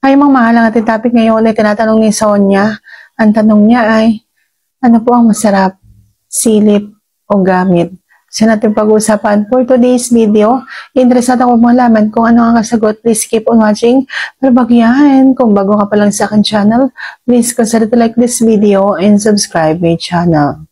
Ay, mga mahal, ang ating topic ngayon ay tinatanong ni Sonia. Ang tanong niya ay, ano po ang masarap? Silip o gamit? So natin pag-uusapan for today's video. Interesado ako malaman kung ano ang kasagot. Please keep on watching. Pero bago yan, kung bago ka pa lang sa akin channel, please consider to like this video and subscribe my channel.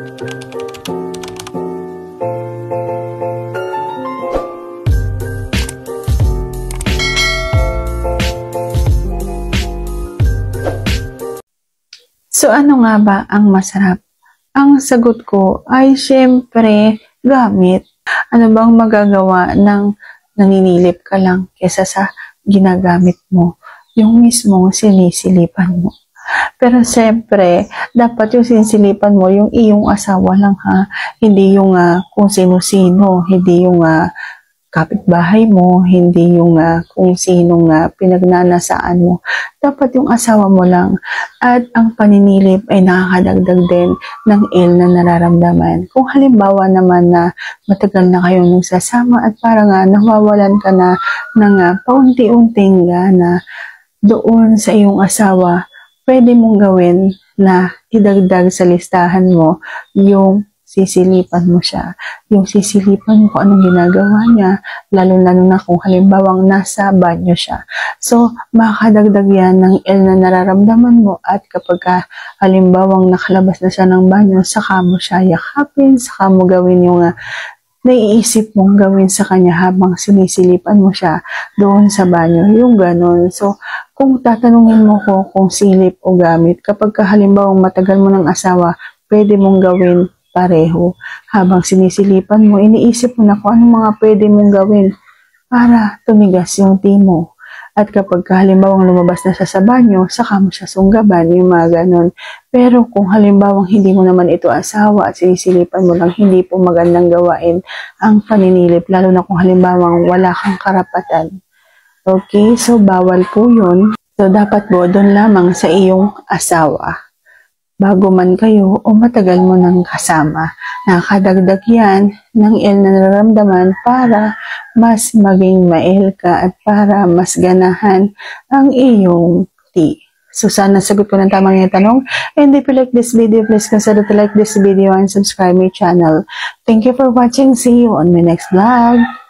So ano nga ba ang masarap? Ang sagot ko ay syempre gamit. Ano bang magagawa ng naninilip ka lang kesa sa ginagamit mo? Yung mismo sinisilipan mo. Pero syempre, dapat yung sinisilipan mo yung iyong asawa lang ha. Hindi yung kung sino-sino, hindi yung kapitbahay mo, hindi yung kung sinong pinagnanasaan mo. Dapat yung asawa mo lang. At ang paninilip ay nakakadagdag din ng ill na nararamdaman. Kung halimbawa naman na matagal na kayong nagsasama at parang nawawalan ka na ng paunti-unting na doon sa iyong asawa, pwede mong gawin na idagdag sa listahan mo yung sisilipan mo siya. Yung sisilipan mo kung anong ginagawa niya, lalo-lalo na kung halimbawang nasa banyo siya. So, makakadagdag yan ng ill na nararamdaman mo at kapag halimbawang nakalabas na siya ng banyo, saka mo siya yakapin, saka mo gawin yung naiisip mong gawin sa kanya habang sinisilipan mo siya doon sa banyo. Yung ganon. So, kung tatanungin mo ko kung silip o gamit, kapag halimbawang matagal mo ng asawa, pwede mong gawin pareho. Habang sinisilipan mo, iniisip mo na kung anong mga pwede mong gawin para tumigas yung timo. At kapag halimbawang lumabas na siya sa banyo, saka mo siya sunggaban, yung mga ganon. Pero kung halimbawang hindi mo naman ito asawa at sinisilipan mo lang, hindi po magandang gawain ang paninilip, lalo na kung halimbawang wala kang karapatan. Okay, so bawal po yun. So dapat po doon lamang sa iyong asawa. Bago man kayo o matagal mo nang kasama, nakakadagdag yan ng ill na nararamdaman para mas maging mail ka at para mas ganahan ang iyong tea. So sana sagot ko ng tamang yung tanong. And if you like this video, please consider to like this video and subscribe my channel. Thank you for watching. See you on my next vlog.